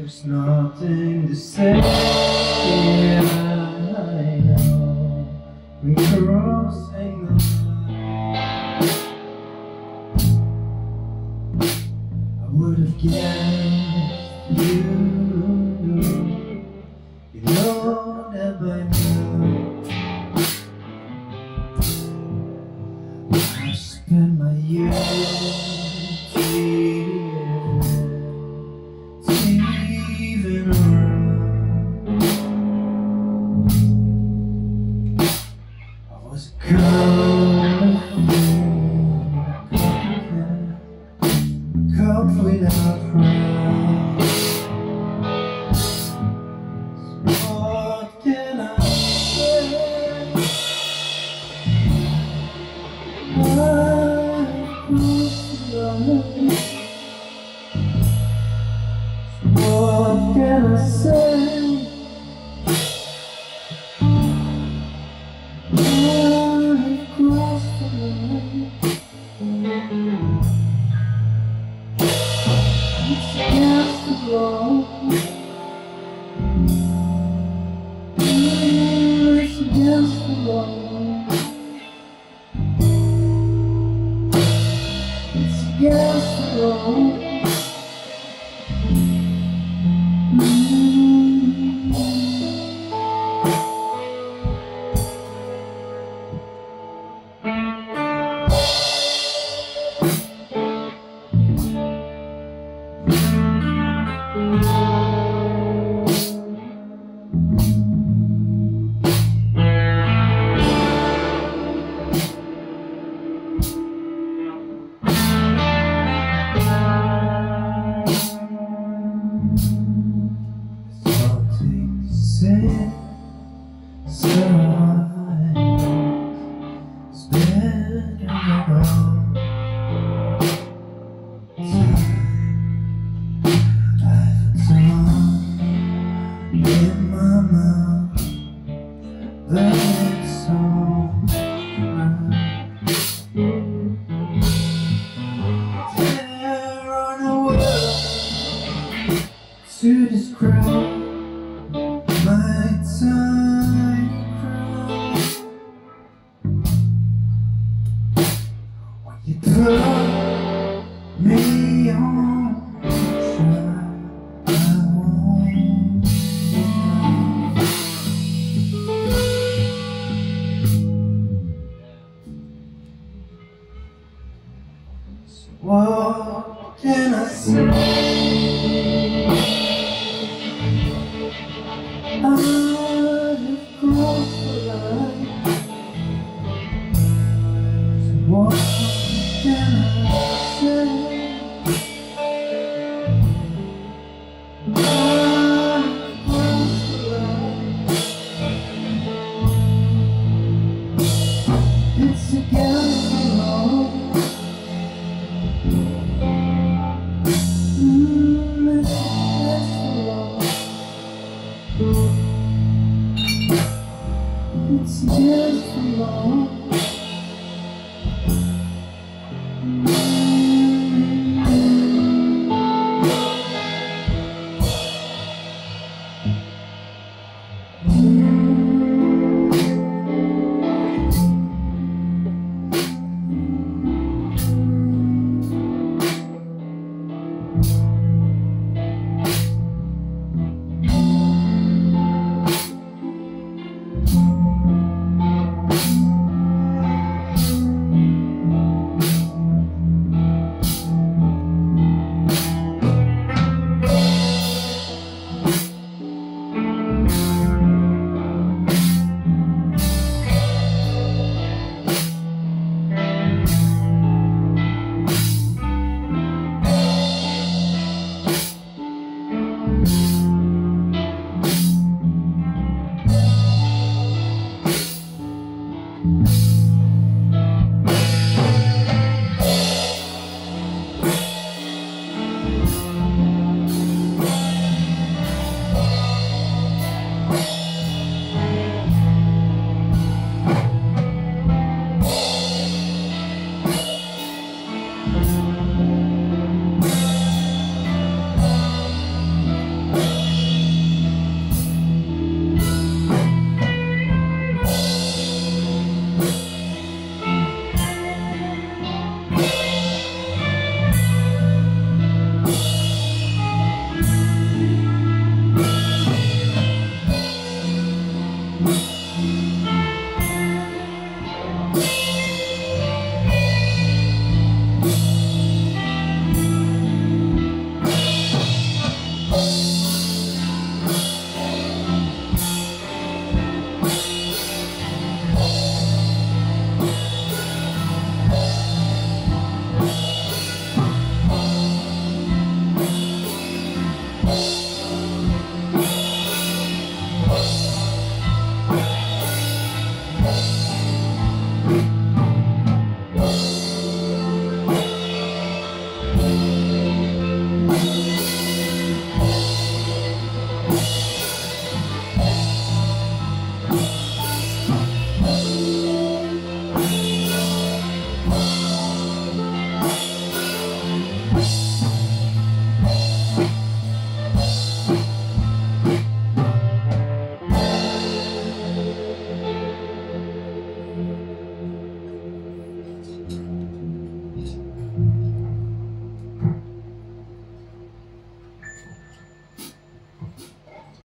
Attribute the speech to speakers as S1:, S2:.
S1: There's nothing to say, yeah, I know. We're crossing the line. I would have guessed you know that by now. I spent my youth even around. I was a girl caught without crown. So what can I say? I've crossed the line. What can I say? I've crossed the line. It's against the law. It's against the law. It's against the law. So I spend it all I've done in my mouth, but it's all right. There are no words to describe my time cry. When you put me on trial, I won't deny. So what can I say? I've crossed the line. So what can I say? I've crossed the line. It's against the law. It's against the law. It's against the law.